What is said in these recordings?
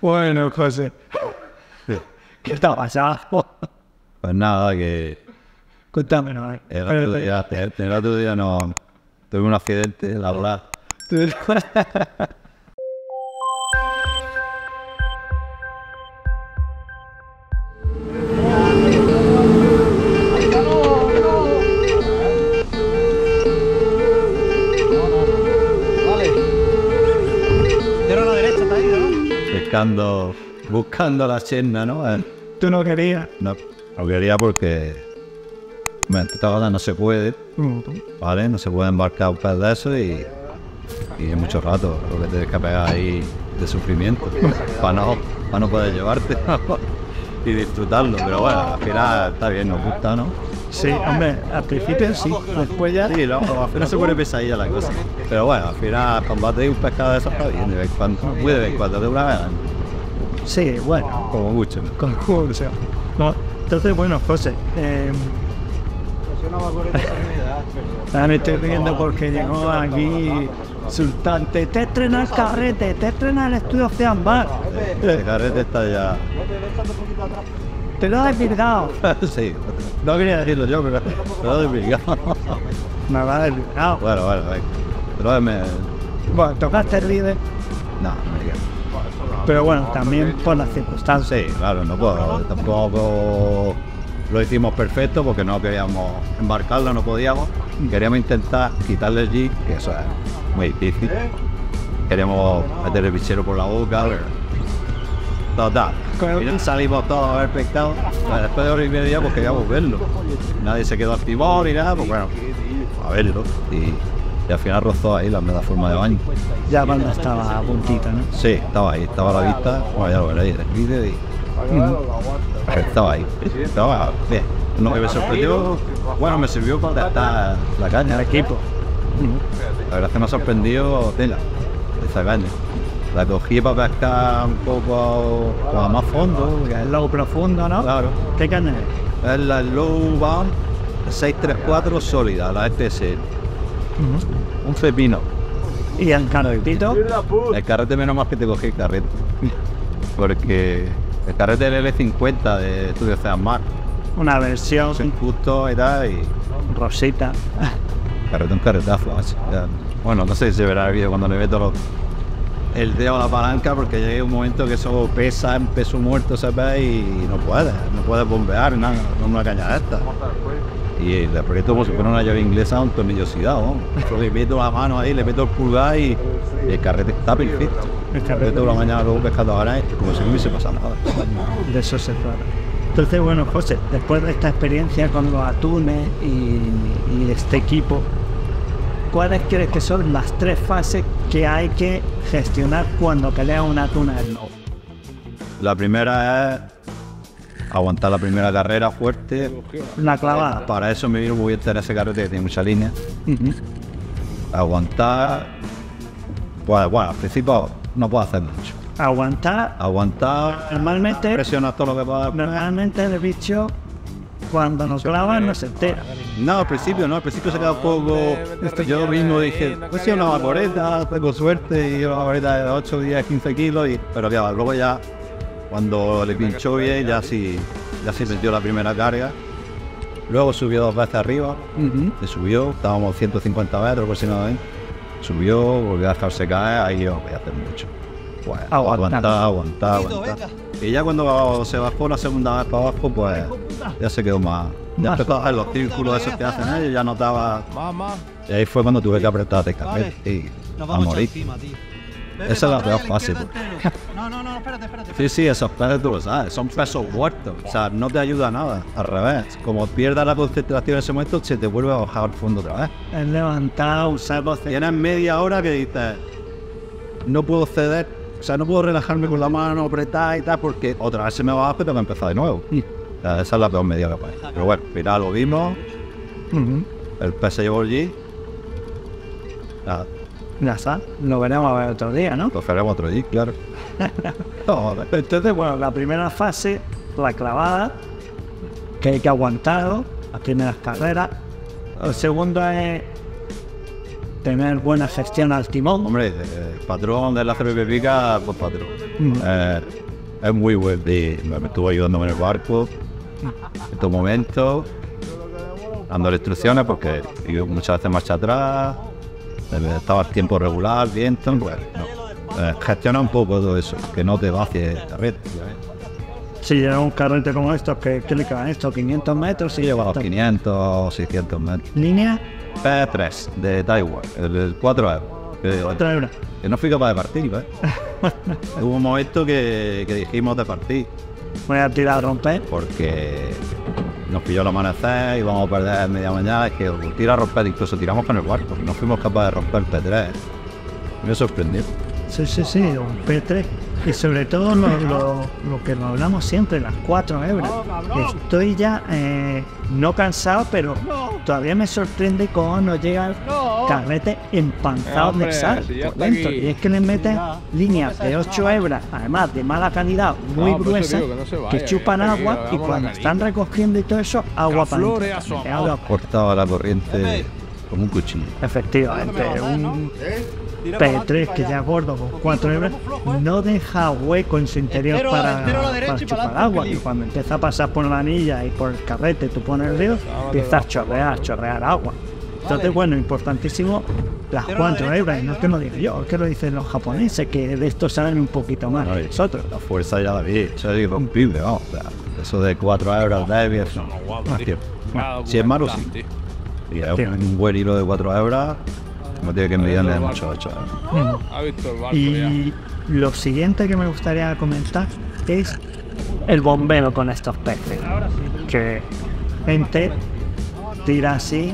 Bueno, José, ¿qué está pasando? Pues nada, que Cuéntamelo. el otro día no tuve un accidente laboral. Buscando la senda, ¿no? ¿Tú no querías? No quería porque esta cosa no se puede, ¿vale? No se puede embarcar un pez de eso y es mucho rato lo que tienes que pegar ahí de sufrimiento para no poder llevarte y disfrutarlo. Pero bueno, al final está bien, nos gusta, ¿no? Sí, hombre, al principio sí, después ya... Sí, al final se pone pesadilla la cosa. Pero bueno, al final combatir un pescado de esos está bien, de vez en cuando, muy de vez en cuando, de una vez al año. Sí, bueno. Como mucho. Con mucho. No, entonces, bueno, José, me estoy riendo porque llegó aquí Sultán. Te estrena el carrete, te estrena el estudio Ocean Bar. El carrete está ya... Te lo has desvirgado. Sí, no quería decirlo yo, pero lo he desvirgado. Me va a desvirgado. Bueno, venga. Pero Bueno, tocaste el líder. No me digas. Pero bueno, también por las circunstancias. Sí, claro, no puedo. Tampoco lo hicimos perfecto porque no queríamos embarcarlo, no podíamos. Queríamos intentar quitarle el jeep, que eso es muy difícil. Queríamos meter el bichero por la boca. Total. Y salimos todos a ver pescado. Después de hora y media pues queríamos verlo. Nadie se quedó activado ni nada, pues bueno, a verlo. Y al final rozó ahí la plataforma de baño. Ya cuando estaba a puntito, ¿no? Sí, estaba ahí, estaba a la vista. Bueno, ya lo veréis en el vídeo y... Estaba ahí, estaba bien. Lo que me sorprendió, bueno, me sirvió para testar la caña. El equipo. La verdad es que me ha sorprendido tela, esa caña. La cogí para pescar un poco a más fondo. Que es low profundo, ¿no? Claro. ¿Qué caña es? Es la Low Bound 634 sólida, la STS. Un pepino. ¿Y el carretito? El carrete menos mal que te cogí el carrete. Porque el carrete del L50 de Estudio Ocean Bar. Una versión justo y tal y... rosita. Un carretazo. Bueno, no sé si se verá el vídeo cuando le meto el dedo a la palanca porque llega un momento que eso pesa en peso muerto, ¿sabes? Y no puedes bombear nada, no una caña de esta. Y le aprieto como si fuera una llave inglesa a un tornillo oxidado. Le meto la mano ahí, le meto el pulgar y el carrete está perfecto. El carrete de la mañana luego pescando ahora es como si no hubiese pasado nada. De eso se trata. Entonces, bueno, José, después de esta experiencia con los atunes y este equipo, ¿cuáles crees que son las 3 fases que hay que gestionar cuando pelea un atún al lobo? La primera es aguantar la primera carrera fuerte. La clavada. Para eso me vino muy bien ese carrete que tiene mucha línea. Aguantar. Pues bueno, al principio no puedo hacer mucho. Aguantar. Normalmente. Presionar todo lo que pueda. Normalmente el bicho cuando nos clava no se entera. No, al principio se queda un poco... Yo mismo dije, pues sí, una vaporeta, tengo suerte, y una vaporeta de 8, 10, 15 kilos, pero claro, luego ya, cuando le pinchó bien, ya sí metió la primera carga. Luego subió 2 veces arriba, se subió, estábamos 150 metros aproximadamente. Subió, volvió a dejarse caer, ahí yo voy a hacer mucho. Pues, aguantar. Y ya cuando se bajó la segunda vez para abajo, pues ya se quedó más. Ya empezó a los círculos esos que hacen ellos, ya notaba. Y ahí fue cuando tuve que apretar el carrete y a morir. Esa es la peor fase. No, espérate. Sí, esos peces tú lo sabes, son pesos muertos. O sea, no te ayuda a nada. Al revés, como pierdas la concentración en ese momento, se te vuelve a bajar al fondo otra vez. Es levantar, usar voz. Tienes media hora que dices, no puedo ceder. O sea, no puedo relajarme con la mano apretada y tal, porque otra vez se me va a tengo que empezar de nuevo. O sea, esa es la peor media que puede. Pero bueno, mira, lo vimos. El pez se llevó el G. Nada. Ya está, lo veremos a ver otro día, ¿no? Lo haremos otro G, claro. Entonces, bueno, la primera fase, la clavada, que hay que aguantarlo, las primeras carreras. El segundo es tener buena gestión al timón. Hombre, el patrón de la cerveza pues patrón. Es muy bueno. Me estuvo ayudándome en el barco en estos momentos, dándole instrucciones porque yo muchas veces marcha atrás, estaba el tiempo regular, viento, bueno, gestiona un poco todo eso, que no te vacies el carrete. Si lleva un carrete como estos, ¿qué le caen esto? ¿500 metros? Sí, lleva los 500 o 600 metros. ¿Línea? P3 de Taiwán, el 4 euros. 4 euros. Que no fui capaz de partir, Hubo un momento que dijimos de partir. Voy a tirar a romper. Porque nos pilló el amanecer y vamos a perder media mañana. Es que tira a romper, incluso tiramos con el barco. No fuimos capaces de romper el P3. Me sorprendió. Sí, un P3. Y sobre todo lo que nos hablamos siempre, las 4 euros. Estoy ya no cansado, pero todavía me sorprende cómo nos llega el carrete empanzado de sal por dentro. Y es que le meten líneas de 8 euros, además de mala calidad, muy gruesas, que chupan agua y cuando están recogiendo y todo eso, agua para adentro. Cortaba la corriente como un cuchillo. Efectivamente, un P3 que ya gordo con 4 euros no deja hueco en su interior para chupar agua, y cuando empieza a pasar por la anilla y por el carrete, tú pones el río, empieza a chorrear agua. Entonces, bueno, importantísimo las 4 euros, y no es que lo diga yo, es que lo dicen los japoneses, que de esto saben un poquito más que nosotros. La fuerza ya la vi, eso es irrompible, vamos. O sea, eso de 4 euros de no es cierto. Si es malo, sí. Y es un buen hilo de 4 euros. No tiene que envidiarle mucho 8 euros. Y lo siguiente que me gustaría comentar es el bombeo con estos peces. Que gente tira así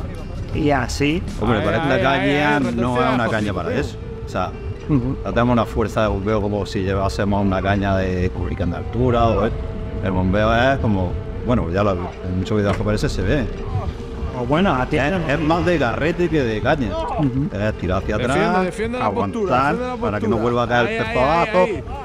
y así. Hombre, parece que la caña no es una caña para eso. O sea, tenemos una fuerza de bombeo como si llevásemos una caña de cubricán de altura. O el bombeo es como, bueno, ya en muchos videos japoneses se ve. Bueno, es más de garrete que de caña. Es tirar hacia atrás, aguantar para que no vuelva a caer el pez para abajo.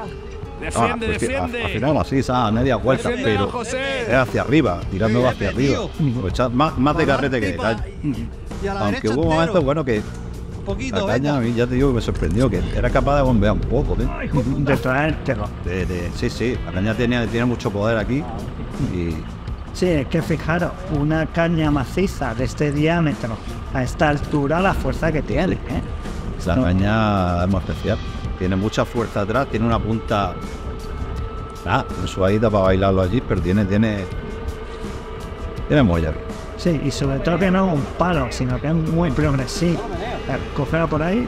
Al final así, a media vuelta, pero es hacia arriba, tirando hacia arriba. Más de garrete que de caña. Aunque hubo momentos, bueno, que la caña a mí ya te digo que me sorprendió, que era capaz de bombear un poco. De traer terror. Sí, la caña tiene mucho poder aquí. Sí, es que fijaros, una caña maciza de este diámetro a esta altura, la fuerza que tiene. La caña es muy especial, tiene mucha fuerza atrás, tiene una punta suavita para bailarlo allí, pero tiene muelle. Sí, y sobre todo que no es un palo, sino que es muy progresivo. Cogerlo por ahí.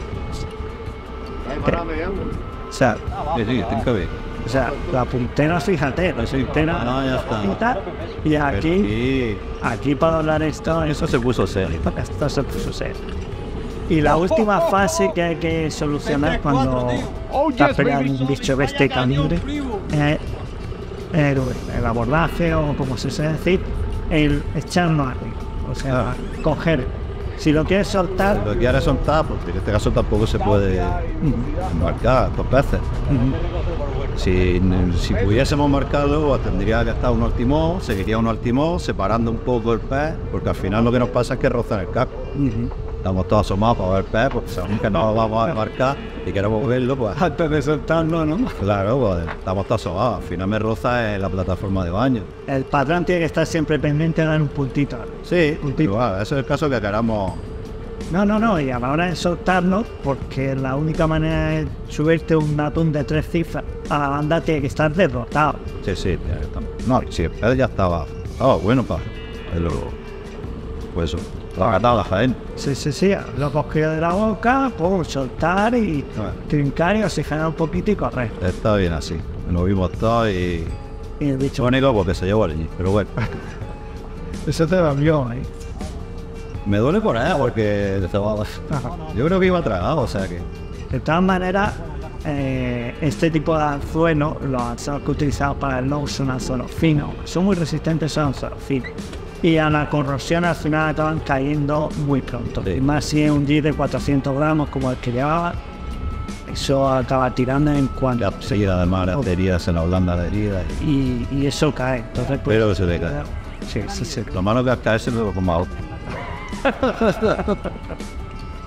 O sea, sí, la puntera, fíjate, la puntera, ya está. Y aquí para doblar esto, eso se puso serio. Esto se puso serio. Y la última fase que hay que solucionar cuando estás peleando un bicho de este calibre es el abordaje, o como se suele decir, el echarnos arriba. O sea, coger. Si lo quieres soltar... Si lo quieres soltar, pues en este caso tampoco se puede marcar 2 veces. Si pudiésemos marcarlo, pues tendría que estar uno al timón, seguiría uno al timón, separando un poco el pez, porque al final lo que nos pasa es que rozan el casco. Estamos todos asomados para ver el pez, porque sabemos que no lo vamos a marcar y queremos verlo, pues... Antes de soltarlo, ¿no? Claro, pues estamos todos asomados, al final me roza en la plataforma de baño. El patrón tiene que estar siempre pendiente de dar un puntito. Sí, igual, ese es el caso que queramos... No, y a la hora de soltarlo, porque la única manera de subirte un atún de 3 cifras a la banda tiene que estar derrotado. Sí, no, si el pez ya estaba bueno para pues eso, lo agatado la faena. Sí, lo cogió de la boca, pues soltar y trincar y oxigenar un poquito y correr. Está bien así, nos vimos todos y el bicho... Único porque se llevó allí, pero bueno. Eso te dolió ahí. Me duele por ahí porque yo creo que iba tragado, o sea que... De todas maneras, este tipo de anzuelos, los anzuelos que utilizamos para el lobo son anzuelos finos, son muy resistentes, son anzuelos finos. Y a la corrosión al final acaban cayendo muy pronto. Sí. Y más si es un jig de 400 gramos como el que llevaba, eso acaba tirando en cuanto... Sí, además las heridas en la blanda de heridas. Y eso cae. Entonces, pues, pero se le cae. Sí. Lo malo que al caerse lo como a otro.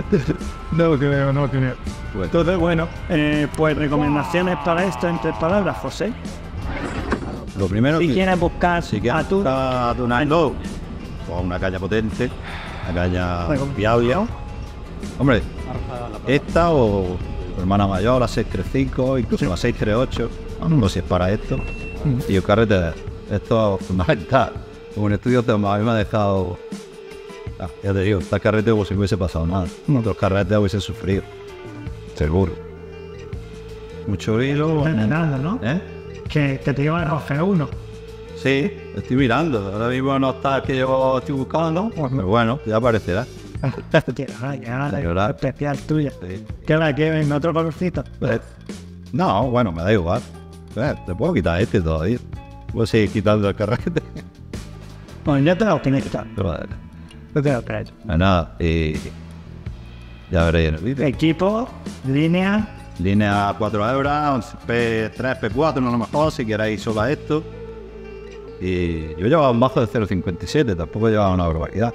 No creo, no creo. Pues, Entonces, bueno, pues recomendaciones para esto en 3 palabras, José. lo primero Si que quieres buscar si quieres atún, atunarlo, con una caña potente, una caña Bueno. viable. Hombre, esta o tu hermana mayor, la 635, incluso la 638, no si es para esto. Y el carrete, esto es fundamental. Un estudio a mí me ha dejado, ya te digo, este carrete como si no hubiese pasado nada. Otros carretes hubiesen sufrido, seguro. Mucho hilo. nada, ¿no? ¿Eh? Que te lleva a coger uno. Sí, estoy mirando. Ahora mismo no está el que yo estoy buscando, pero bueno, ya aparecerá. La especial tuya. Sí. ¿Qué la que en otro colorcito? No, bueno, me da igual. Te puedo quitar este todavía. Puedo seguir quitando el carrete. Bueno, ya te lo tienes que quitar. Pero, Yo te lo traigo. nada, ya veréis en el vídeo. Equipo, línea. Línea 4 euros, P3, P4, no lo mejor, si queréis solo a esto. Y yo llevaba un bajo de 0,57, tampoco llevaba una barbaridad.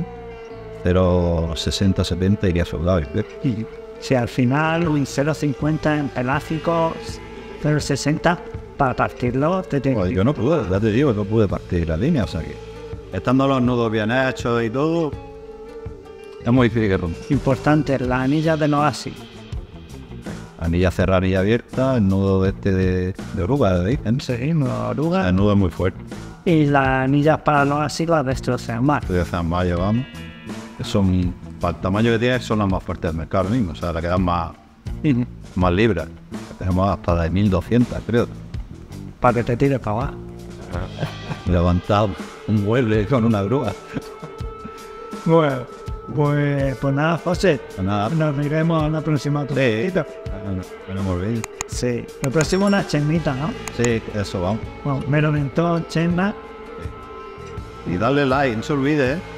0,60, 70 iría soldado. Y si al final un 0,50 en pelágico, 0,60 para partirlo, te tienes Pues que yo no pude, ya te digo, no pude partir la línea, o sea que estando los nudos bien hechos y todo, es muy difícil que rompa. Importante, la anilla de Noasis. Anilla cerrada, anilla abierta, el nudo de oruga, ¿veis? Sí, no oruga. El nudo es muy fuerte. Y las anillas para Noasis las destrozan más. Estoy de Zambaya, llevamos. Son, para el tamaño que tiene, son las más fuertes del mercado ahora mismo, o sea, las que dan más libras. Tenemos hasta de 1200, creo. Para que te tires para abajo. Levantado un mueble con una grúa. Bueno, pues nada, José. Pues nada. Nos veremos en la próxima turcita. Bueno, bien. Sí. El próximo una chenita, ¿no? Sí, eso vamos. Bueno, Meroventón, chena. Y darle like, no se olvide, ¿eh?